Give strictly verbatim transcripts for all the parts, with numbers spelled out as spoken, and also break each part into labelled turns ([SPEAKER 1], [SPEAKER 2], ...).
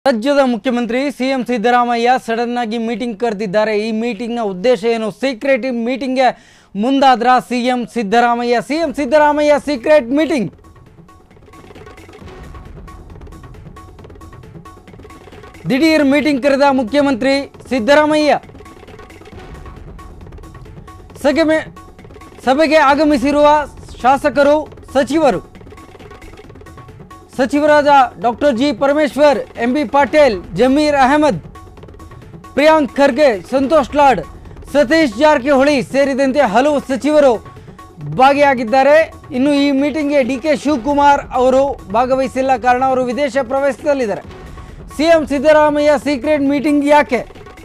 [SPEAKER 1] ರಾಜ್ಯದ ಮುಖ್ಯಮಂತ್ರಿ CM Siddaramaiah sudden ಆಗಿ ಮೀಟಿಂಗ್ ಕರೆದಿದ್ದಾರೆ। ಈ ಮೀಟಿಂಗ್ ನ ಉದ್ದೇಶ ಏನು? ಸೀಕ್ರೆಟ್ ಮೀಟಿಂಗ್ ಗೆ ಮುಂದಾದ್ರ CM Siddaramaiah CM Siddaramaiah secret meeting ದಿಢೀರ್ ಮೀಟಿಂಗ್ ಕರೆದ ಮುಖ್ಯಮಂತ್ರಿ ಸಿದ್ದರಾಮಯ್ಯ ಸಭೆಗೆ ಸಭೆಗೆ ಆಗಮಿಸಿರುವ ಶಾಸಕರು ಸಚಿವರು ಸಚಿವರಾದ doctor G Parameshwar, M B Patil, Zameer Ahmed, Priyank Kharge, Santosh Lad, Satish Jarkiholi ಸೇರಿದಂತೆ ಹಲವು ಸಚಿವರು ಭಾಗಿಯಾಗಿದ್ದಾರೆ। ಇನ್ನು ಈ ಮೀಟಿಂಗ್ಗೆ ಡಿ ಕೆ ಶಿವಕುಮಾರ್ ಅವರು ಭಾಗವಹಿಸಿಲ್ಲ, ಕಾರಣ ಅವರು ವಿದೇಶ ಪ್ರವಾಸದಲ್ಲಿದ್ದಾರೆ। ಸಿಎಂ ಸಿದ್ದರಾಮಯ್ಯ ಸೀಕ್ರೆಟ್ ಮೀಟಿಂಗ್ ಯಾಕೆ?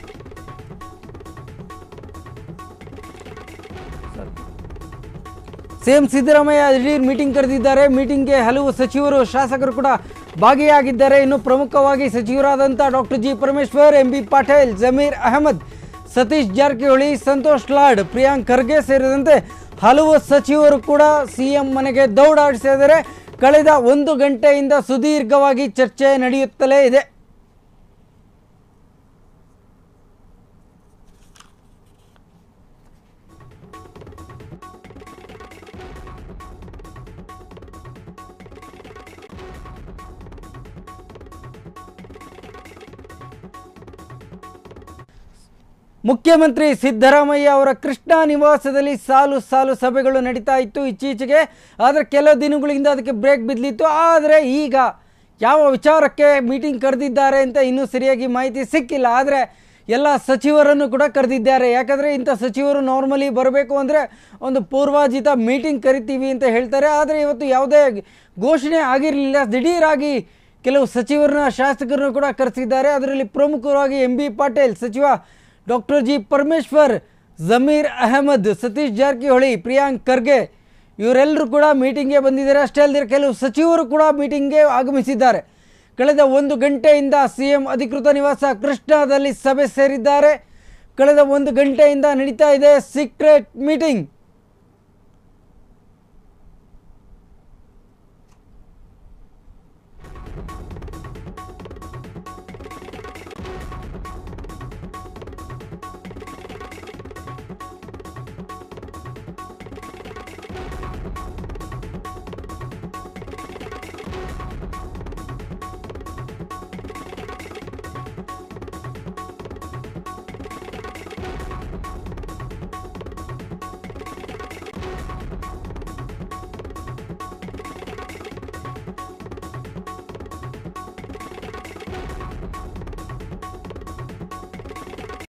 [SPEAKER 1] ಸಿಎಂ ಸಿದ್ದರಾಮಯ್ಯ ದಿಢೀರ್ ಮೀಟಿಂಗ್ ಕರೆದಿದ್ದಾರೆ। ಮೀಟಿಂಗ್ಗೆ ಹಲವು ಸಚಿವರು, ಶಾಸಕರು ಕೂಡ ಭಾಗಿಯಾಗಿದ್ದಾರೆ। ಇನ್ನು ಪ್ರಮುಖವಾಗಿ ಸಚಿವರಾದಂಥ doctor G Parameshwar, M B Patil, Zameer Ahmed, Satish Jarkiholi, Santosh Lad, Priyank Kharge ಸೇರಿದಂತೆ ಹಲವು ಸಚಿವರು ಕೂಡ ಸಿಎಂ ಮನೆಗೆ ದೌಡಾಡಿಸಿದ್ದಾರೆ। ಕಳೆದ ಒಂದು ಗಂಟೆಯಿಂದ ಸುದೀರ್ಘವಾಗಿ ಚರ್ಚೆ ನಡೆಯುತ್ತಲೇ ಇದೆ। ಮುಖ್ಯಮಂತ್ರಿ ಸಿದ್ದರಾಮಯ್ಯ ಅವರ ಕೃಷ್ಣಾ ನಿವಾಸದಲ್ಲಿ ಸಾಲು ಸಾಲು ಸಭೆಗಳು ನಡೀತಾ ಇತ್ತು ಇತ್ತೀಚೆಗೆ, ಆದರೆ ಕೆಲವು ದಿನಗಳಿಂದ ಅದಕ್ಕೆ ಬ್ರೇಕ್ ಬಿದ್ದಿತ್ತು। ಆದರೆ ಈಗ ಯಾವ ವಿಚಾರಕ್ಕೆ ಮೀಟಿಂಗ್ ಕರೆದಿದ್ದಾರೆ ಅಂತ ಇನ್ನೂ ಸರಿಯಾಗಿ ಮಾಹಿತಿ ಸಿಕ್ಕಿಲ್ಲ। ಆದರೆ ಎಲ್ಲ ಸಚಿವರನ್ನು ಕೂಡ ಕರೆದಿದ್ದಾರೆ। ಯಾಕಂದರೆ ಇಂಥ ಸಚಿವರು ನಾರ್ಮಲಿ ಬರಬೇಕು ಅಂದರೆ ಒಂದು ಪೂರ್ವಾಜಿತ ಮೀಟಿಂಗ್ ಕರಿತೀವಿ ಅಂತ ಹೇಳ್ತಾರೆ, ಆದರೆ ಇವತ್ತು ಯಾವುದೇ ಘೋಷಣೆ ಆಗಿರಲಿಲ್ಲ। ದಿಢೀರಾಗಿ ಕೆಲವು ಸಚಿವರನ್ನ, ಶಾಸಕರನ್ನು ಕೂಡ ಕರೆಸಿದ್ದಾರೆ। ಅದರಲ್ಲಿ ಪ್ರಮುಖವಾಗಿ ಎಂ ಬಿ ಪಾಟೀಲ್, ಸಚಿವ ಡಾಕ್ಟರ್ ಜಿ ಪರಮೇಶ್ವರ್, ಜಮೀರ್ ಅಹಮದ್, ಸತೀಶ್ ಜಾರಕಿಹೊಳಿ, ಪ್ರಿಯಾಂಕ್ ಖರ್ಗೆ ಇವರೆಲ್ಲರೂ ಕೂಡ ಮೀಟಿಂಗ್ಗೆ ಬಂದಿದ್ದಾರೆ। ಅಷ್ಟೇ ಅಲ್ಲದೆ ಕೆಲವು ಸಚಿವರು ಕೂಡ ಮೀಟಿಂಗ್ಗೆ ಆಗಮಿಸಿದ್ದಾರೆ। ಕಳೆದ ಒಂದು ಗಂಟೆಯಿಂದ ಸಿಎಂ ಅಧಿಕೃತ ನಿವಾಸ ಕೃಷ್ಣಾದಲ್ಲಿ ಸಭೆ ಸೇರಿದ್ದಾರೆ। ಕಳೆದ ಒಂದು ಗಂಟೆಯಿಂದ ನಡೀತಾ ಇದೆ ಸೀಕ್ರೆಟ್ ಮೀಟಿಂಗ್।